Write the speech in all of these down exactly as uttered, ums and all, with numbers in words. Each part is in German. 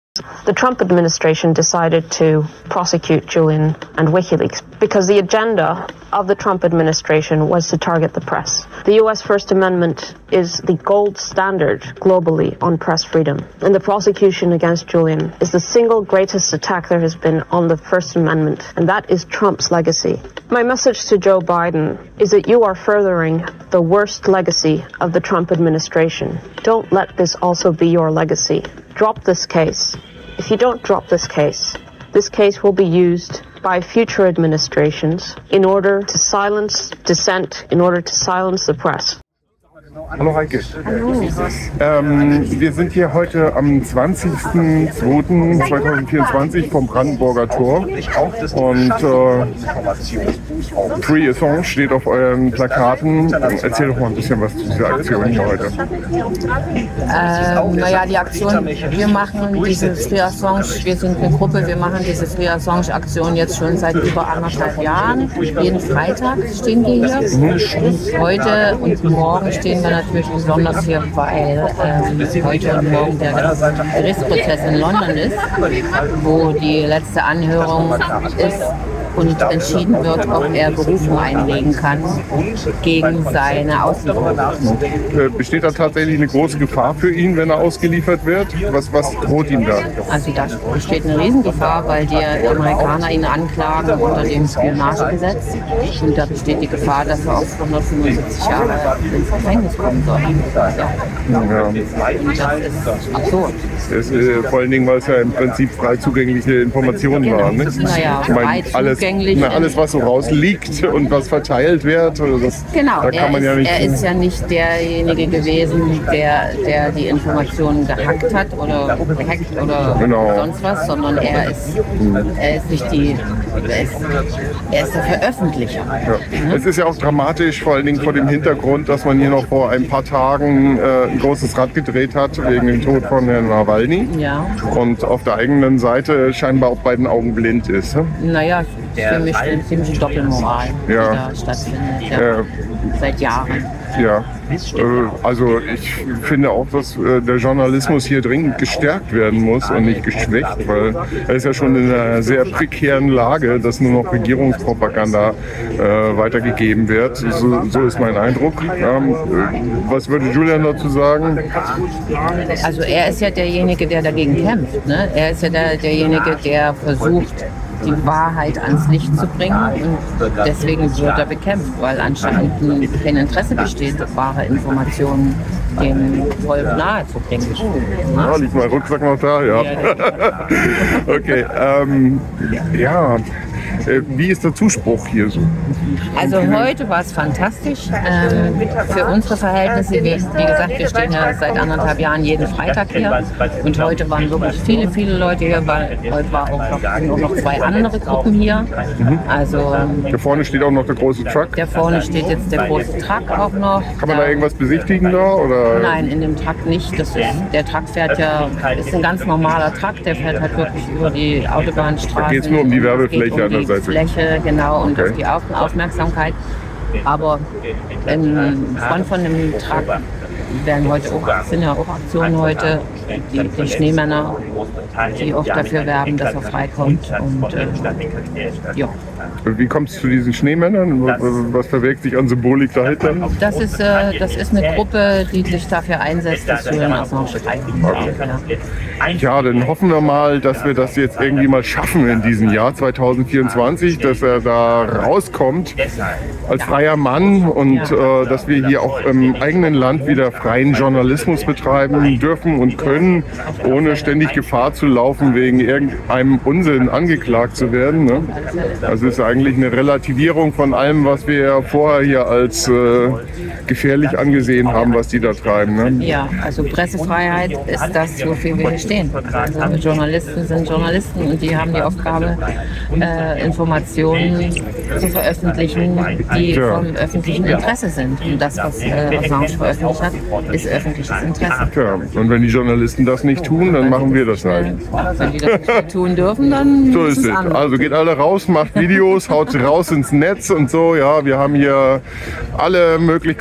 The Trump administration decided to prosecute Julian and WikiLeaks because the agenda of the Trump administration was to target the press. The U S First Amendment is the gold standard globally on press freedom, and the prosecution against Julian is the single greatest attack there has been on the First Amendment, and that is Trump's legacy. My message to Joe Biden is that you are furthering the worst legacy of the Trump administration. Don't let this also be your legacy. Drop this case. If you don't drop this case, this case will be used by future administrations in order to silence dissent, in order to silence the press. Hallo Heike. Hallo. Ähm, wir sind hier heute am zwanzigsten zweiten zweitausendvierundzwanzig vom Brandenburger Tor und äh, Free Assange steht auf euren Plakaten. Erzähl doch mal ein bisschen was zu dieser Aktion hier heute. Ähm, naja, die Aktion, wir machen diese Free Assange, wir sind eine Gruppe, wir machen diese Free Assange Aktion jetzt schon seit über anderthalb Jahren. Jeden Freitag stehen wir hier. Mhm. Heute und morgen stehen wir natürlich besonders hier, weil ähm, heute und morgen der Gerichtsprozess in London ist, wo die letzte Anhörung ist und entschieden wird, ob er Berufung einlegen kann gegen seine Auslieferung. Besteht da tatsächlich eine große Gefahr für ihn, wenn er ausgeliefert wird? Was, was droht ihm da? Also da besteht eine Riesengefahr, weil die Amerikaner ihn anklagen unter dem Spionagegesetz. Und da besteht die Gefahr, dass er auf hundertfünfundsiebzig Jahre ins Gefängnis kommen soll. Ja. Ja. Und das ist absurd. Das ist, äh, vor allen Dingen, weil es ja im Prinzip frei zugängliche Informationen genau. waren. Ne? Naja, ich meine, alles, na, alles, was so rausliegt und was verteilt wird. Also das, genau, da kann man ist, ja nicht er ist ja nicht derjenige gewesen, der, der die Informationen gehackt hat oder gehackt oder genau. sonst was, sondern er ist, er ist nicht die, er ist, er ist der Veröffentlicher. Ja. Mhm. Es ist ja auch dramatisch, vor allen Dingen vor dem Hintergrund, dass man hier noch vor ein paar Tagen äh, ein großes Rad gedreht hat wegen dem Tod von Herrn Nawalny. Ja. Und auf der eigenen Seite scheinbar auf beiden Augen blind ist. Hm? Naja, für mich eine ziemliche Doppelmoral, die ja. da stattfindet. Ja. Äh, Seit Jahren. Ja, also ich finde auch, dass der Journalismus hier dringend gestärkt werden muss und nicht geschwächt, weil er ist ja schon in einer sehr prekären Lage, dass nur noch Regierungspropaganda äh, weitergegeben wird. So, so ist mein Eindruck. Ähm, was würde Julian dazu sagen? Also er ist ja derjenige, der dagegen kämpft. Ne? Er ist ja der, derjenige, der versucht, die Wahrheit ans Licht zu bringen, und deswegen wird er bekämpft, weil anscheinend kein Interesse besteht, wahre Informationen dem Volk nahe zu bringen. Ja, liegt mein Rucksack noch da? Ja. Okay, ähm, ja. Wie ist der Zuspruch hier so? Also heute war es fantastisch. Ähm, für unsere Verhältnisse, wie, wie gesagt, wir stehen ja seit anderthalb Jahren jeden Freitag hier. Und heute waren wirklich viele, viele Leute hier, weil heute war auch noch, noch zwei andere Gruppen hier. Mhm. Also, hier vorne steht auch noch der große Truck. Der vorne steht jetzt der große Truck auch noch. Kann man da, da irgendwas besichtigen da? Oder? Nein, in dem Truck nicht. Das ist, der Truck fährt ja, ist ein ganz normaler Truck, der fährt halt wirklich über die Autobahnstraße. Da geht es nur um die Werbefläche an der Seite. Fläche, genau, und okay. auf die Auf Aufmerksamkeit. Aber in Front von dem Truck werden heute auch, sind ja auch Aktionen heute, die, die Schneemänner, die auch dafür werben, dass er freikommt. Und, äh, ja. Wie kommt es zu diesen Schneemännern? Was verwirkt sich an Symbolik dahinter? Das ist, äh, das ist eine Gruppe, die sich dafür einsetzt, dass Julian Assange freikommt. Okay. Ja, dann hoffen wir mal, dass wir das jetzt irgendwie mal schaffen in diesem Jahr zweitausendvierundzwanzig, dass er da rauskommt als freier Mann und äh, dass wir hier auch im eigenen Land wieder freien Journalismus betreiben dürfen und können, ohne ständig Gefahr zu laufen, wegen irgendeinem Unsinn angeklagt zu werden. Ne? Also es ist eigentlich eine Relativierung von allem, was wir ja vorher hier als äh, gefährlich angesehen haben, was die da treiben. Ne? Ja, also Pressefreiheit ist das, wofür wir hier stehen. Also Journalisten sind Journalisten und die haben die Aufgabe, äh, Informationen zu veröffentlichen, die ja. vom öffentlichen Interesse sind. Und das, was äh, Assange veröffentlicht hat, ist öffentliches Interesse. Ja, und wenn die Journalisten das nicht tun, dann machen wir das halt. Wenn die das nicht tun dürfen, dann so ist es. Anders. Also geht alle raus, macht Videos, haut raus ins Netz und so. Ja, wir haben hier alle Möglichkeiten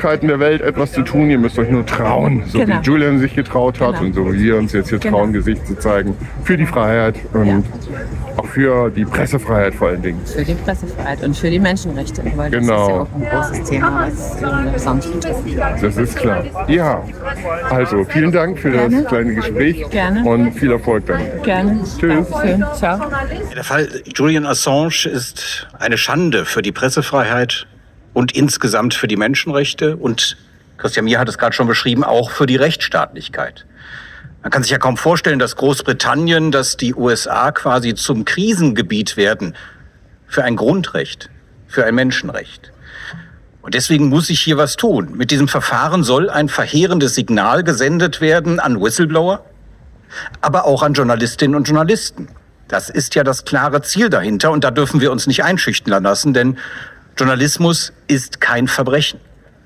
Seiten der Welt etwas zu tun, ihr müsst euch nur trauen, so Genau. wie Julian sich getraut hat Genau. und so wie wir uns jetzt hier Genau. trauen, Gesicht zu zeigen für die Freiheit und Ja. auch für die Pressefreiheit vor allen Dingen. Für die Pressefreiheit und für die Menschenrechte, weil das Genau. ist ja auch ein großes Thema, was Julian Assange betrifft. Das ist klar. Ja, also vielen Dank für Gerne. das kleine Gespräch Gerne. und viel Erfolg damit. Gerne. Tschüss. Dankeschön. Ciao. Der Fall Julian Assange ist eine Schande für die Pressefreiheit und insgesamt für die Menschenrechte und, Christian Mier hat es gerade schon beschrieben, auch für die Rechtsstaatlichkeit. Man kann sich ja kaum vorstellen, dass Großbritannien, dass die U S A quasi zum Krisengebiet werden für ein Grundrecht, für ein Menschenrecht. Und deswegen muss sich hier was tun. Mit diesem Verfahren soll ein verheerendes Signal gesendet werden an Whistleblower, aber auch an Journalistinnen und Journalisten. Das ist ja das klare Ziel dahinter und da dürfen wir uns nicht einschüchtern lassen, denn Journalismus ist kein Verbrechen.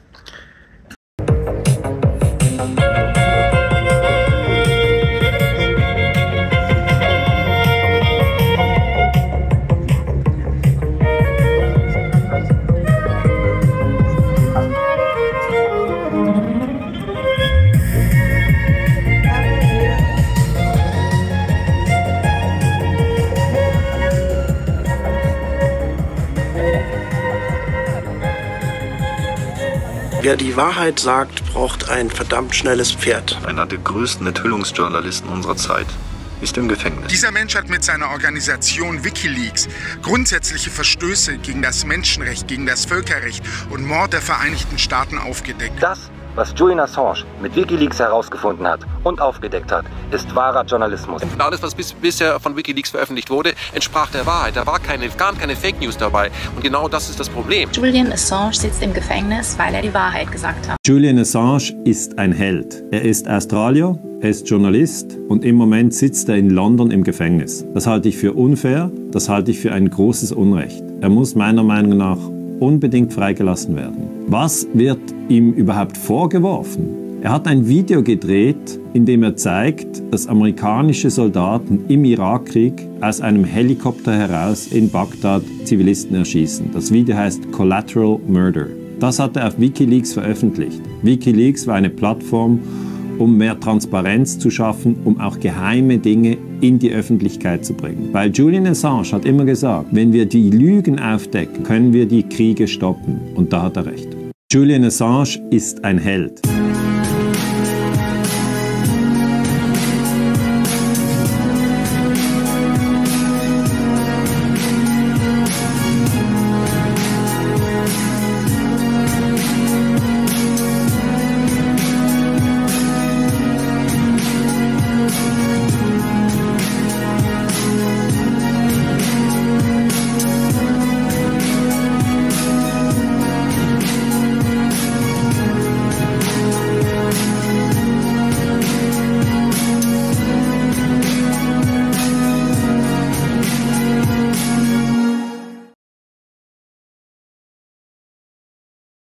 Wer die Wahrheit sagt, braucht ein verdammt schnelles Pferd. Einer der größten Enthüllungsjournalisten unserer Zeit ist im Gefängnis. Dieser Mensch hat mit seiner Organisation WikiLeaks grundsätzliche Verstöße gegen das Menschenrecht, gegen das Völkerrecht und Mord der Vereinigten Staaten aufgedeckt. Das, was Julian Assange mit WikiLeaks herausgefunden hat und aufgedeckt hat, ist wahrer Journalismus. Alles, was bis, bisher von WikiLeaks veröffentlicht wurde, entsprach der Wahrheit. Da war keine, gar keine Fake News dabei. Und genau das ist das Problem. Julian Assange sitzt im Gefängnis, weil er die Wahrheit gesagt hat. Julian Assange ist ein Held. Er ist Australier, er ist Journalist und im Moment sitzt er in London im Gefängnis. Das halte ich für unfair, das halte ich für ein großes Unrecht. Er muss meiner Meinung nach unbedingt freigelassen werden. Was wird ihm überhaupt vorgeworfen? Er hat ein Video gedreht, in dem er zeigt, dass amerikanische Soldaten im Irakkrieg aus einem Helikopter heraus in Bagdad Zivilisten erschießen. Das Video heißt Collateral Murder. Das hat er auf WikiLeaks veröffentlicht. WikiLeaks war eine Plattform, um mehr Transparenz zu schaffen, um auch geheime Dinge in die Öffentlichkeit zu bringen. Weil Julian Assange hat immer gesagt, wenn wir die Lügen aufdecken, können wir die Kriege stoppen. Und da hat er recht. Julian Assange ist ein Held.